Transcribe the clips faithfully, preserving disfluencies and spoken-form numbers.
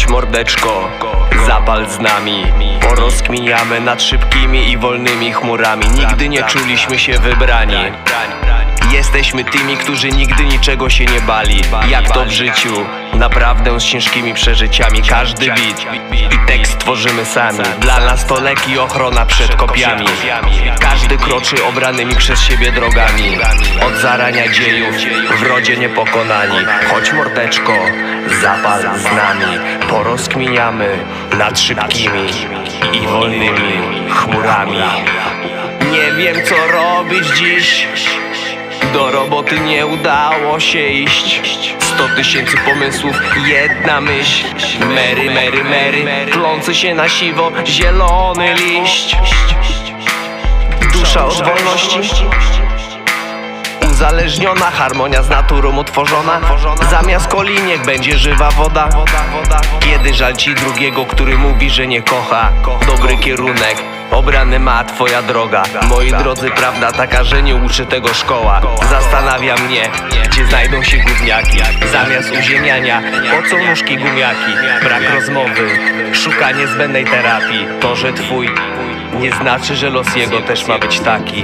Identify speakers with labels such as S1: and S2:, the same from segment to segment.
S1: Chodź mordeczko, zapal z nami. Porozkminiamy nad szybkimi i wolnymi chmurami. Nigdy nie czuliśmy się wybrani. Jesteśmy tymi, którzy nigdy niczego się nie bali. Jak to w życiu, naprawdę z ciężkimi przeżyciami. Każdy beat i tekst tworzymy sami. Dla nas to lek i ochrona przed kopiami. Każdy kroczy obranymi przez siebie drogami. Od zarania dziejów w rodzie niepokonani. Chodź mordeczko, zapal z nami. Porozkminiamy nad szybkimi i wolnymi chmurami. Nie wiem co robić dziś, do roboty nie udało się iść. Sto tysięcy pomysłów, jedna myśl. Mary, Mary, Mary, tlący się na siwo zielony liść. Dusza od wolności, uzależniona, harmonia z naturą utworzona. Zamiast coli niech będzie żywa woda. Kiedy żal ci drugiego, który mówi, że nie kocha. Dobry kierunek obrany ma twoja droga. Moi drodzy, prawda taka, że nie uczy tego szkoła. Zastanawia mnie, gdzie znajdą się gówniaki. Zamiast uziemiania, po co nóżki gumiaki? Brak rozmowy, szukanie zbędnej terapii. To, że twój nie znaczy, że los jego też ma być taki.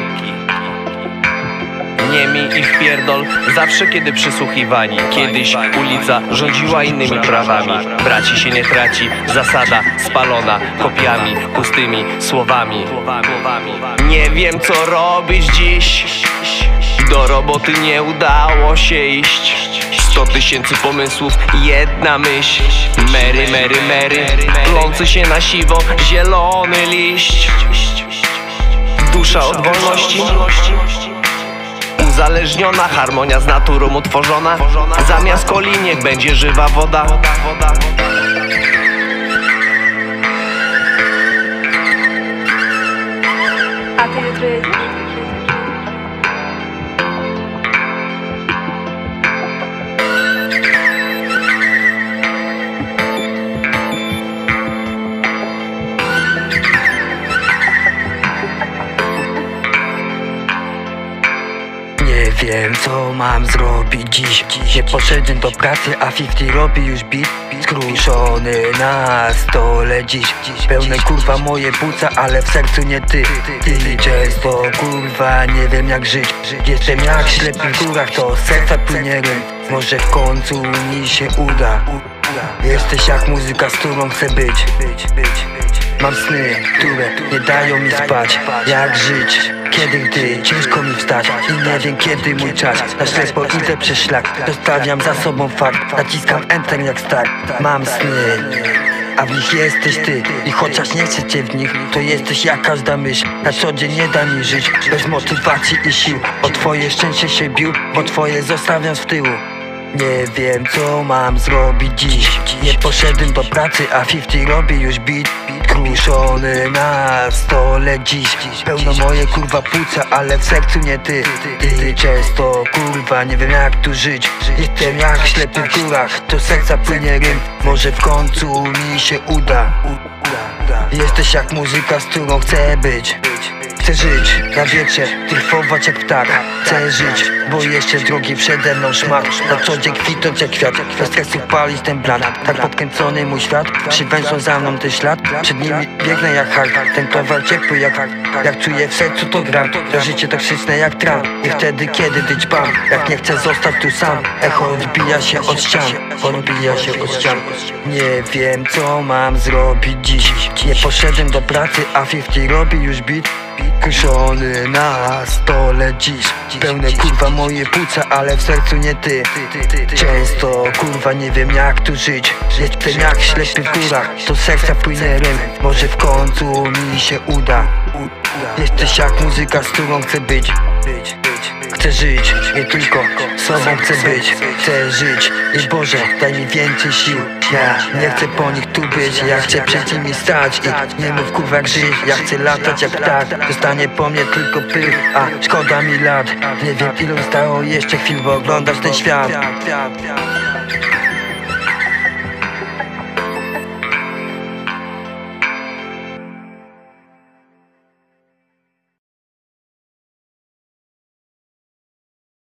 S1: Niemi i wpierdol zawsze kiedy przysłuchiwani. Kiedyś ulica rządziła innymi prawami. Braci się nie traci, zasada spalona kopiami, pustymi słowami. Nie wiem co robić dziś, do roboty nie udało się iść. Sto tysięcy pomysłów, jedna myśl. Mary, Mary, Mary, tlący się na siwo zielony liść. Dusza od wolności, uzależniona, harmonia z naturą utworzona. Zamiast coli niech będzie żywa woda.
S2: A ty jutro jedziesz?
S3: Nie wiem co mam zrobić dziś. Nie poszedłem do pracy, a pięćdziesiąt robi już beat. Skruszony na stole dziś. Pełne kurwa moje płuca, ale w sercu nie ty. I często kurwa nie wiem jak żyć. Jestem jak ślepy w górach, to z serca płynie rym. Może w końcu mi się uda. Jesteś jak muzyka, z którą chcę być. Mam sny, które nie dają mi spać. Jak żyć, kiedy gdy ciężko mi wstać i nie wiem kiedy mój czas. Na ślepo idę przez szlak, zostawiam za sobą fakt. Naciskam enter jak start. Mam sny, a w nich jesteś ty. I chociaż nie chcę cię w nich, to jesteś jak każda myśl. Na co dzień nie da mi żyć bez motywacji i sił. O twoje szczęście się bił, bo twoje zostawiam z tyłu. Nie wiem co mam zrobić dziś. Nie poszedłem do pracy, a pięćdziesiąt robi już beat. Kruszony na stole dziś. Pełno moje kurwa płuca, ale w sercu nie ty. I często kurwa nie wiem jak tu żyć. Jestem jak ślepy w górach, to serca płynie rym. Może w końcu mi się uda. Jesteś jak muzyka, z którą chcę być. Chcę żyć na wietrze, trifować jak ptak. Chcę żyć, bo jeszcze drogi przede mną szmat. Na co dzień kwitnąć jak kwiat, bez stresu palić ten blat. Tak podkręcony mój świat, przywężą za mną ten ślad. Przed nimi biegnę jak hak, ten towar ciepły jak hak. Jak czuję w sercu to gram, to życie toksyczne jak tram. I wtedy kiedy dyć pan, jak nie chcę zostać tu sam. Echo odbija się od ścian, odbija się od ścian. Nie wiem co mam zrobić dziś. Nie poszedłem do pracy, a pięćdziesiąt robi już beat. Kuszony na stole dziś. Pełne kurwa moje płuca, ale w sercu nie ty. Często kurwa nie wiem jak tu żyć. Jestem jak ślepy w górach, to serca płynie rym. Może w końcu mi się uda. Jesteś jak muzyka, z którą chcę być. Chcę żyć, nie tylko sobą chcę być. Chcę żyć i Boże daj mi więcej sił. Ja nie chcę po nich tu być, ja chcę przed nimi stać. I nie mów kurwa jak żyć, ja chcę latać jak ptak. Zostanie po mnie tylko pył, a szkoda mi lat. Nie wiem ilu zostało jeszcze chwil, by oglądać ten świat.